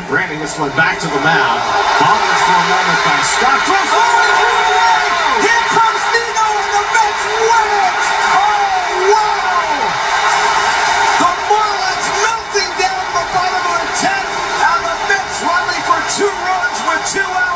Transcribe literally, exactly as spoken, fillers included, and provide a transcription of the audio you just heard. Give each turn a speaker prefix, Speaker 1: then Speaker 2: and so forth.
Speaker 1: Branding this one back to the mound. Bobbles for a moment by Scott. Throws oh,
Speaker 2: here comes Nimmo and the Mets win it! Oh, wow! The Marlins melting down the bottom of the tenth, and the Mets running for two runs with two outs.